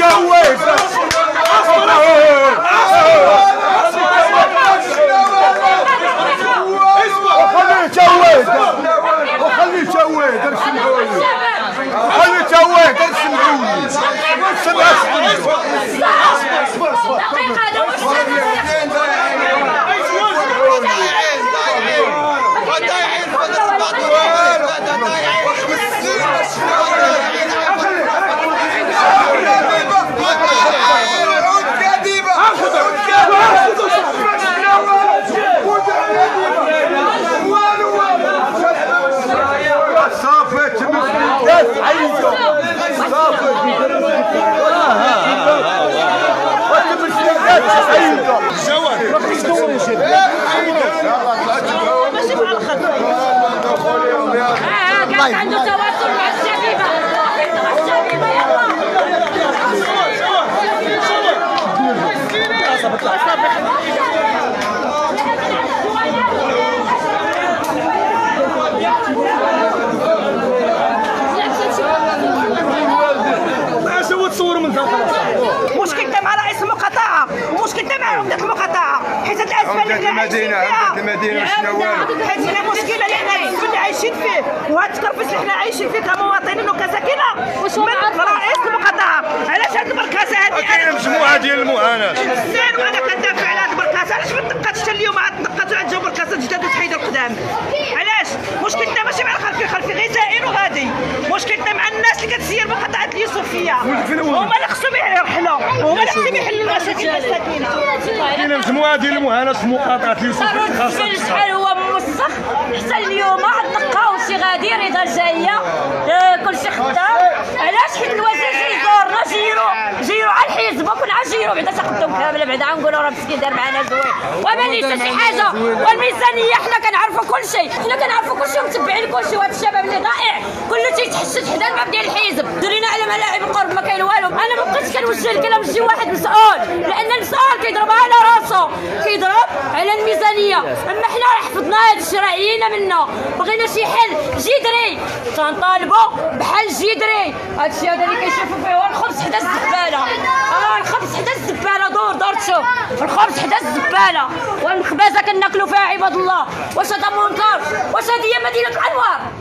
عنده تواصل مع الشبيبه. مشكلتنا مع رئيس المقاطعه ومشكلتنا مع عمده المقاطعه، حيت هاد الازمه اللي حنا حيت هنا مشكله اللي حنا عايشين فيه، وهاد الترفيس اللي حنا عايشين فيه كمواطنين وكساكنه من رئيس المقاطعه. علاش هاد البركاسه هادي؟ كاينه مجموعه ديال المعاناه. زين، وانا كندافع على هاد البركاسه. علاش ما تنقاتش حتى اليوم عاد تنقاتوا عاد جاو بركاسات جداد وتحيدوا القدام؟ علاش؟ مشكلتنا ماشي مع الخلفي غير زائر وغادي، مشكلتنا مع الناس اللي كتسير مقاطعه اليوسفيه، هما اللي خصهم يرحلوا، هما اللي خصهم يحلوا المشاكل المساكين. كاينه مجموعه ديال المعاناه في مقاطعه اليوسفيه خاصه. شحال هو موسخ حتى اليوم عاد نلقاو شي غادي رضا جايه كلشي خدام. علاش؟ حيت الوزير جاي يزورنا، جيرو على الحزب وكنا عجيرو بعدا تاخذهم كامله، بعدا غنقولوا راه مسكين دار معنا زوين وما ليس شي حاجه. والميزانيه حنا كنعرفوا كلشي، ومتبعين كلشي. وهذا الشباب اللي ضائع كله تيتحشد حدا الباب ديال الحزب. درينا على ملاعب القرب ما كاين والو. انا ما بقيتش كنوجه الكلام لشي واحد مسؤول، لان المسؤول كيضرب على راسو، كيضرب على الميزانيه. اما حنا راه حفظنا هذا الشيء، راه عيينا منه، بغينا شي حل جذري تنطالبوا بحل جذري. هذا الشيء هذا اللي كيشوفوا فيه هو الخبز حدا الزباله. الخبز حدا الزباله، دور تشوف الخبز حدا الزباله. والمخبزه كناكلوا فيها عباد الله. واش هذا منكر؟ واش هذه هي مدينه الانوار؟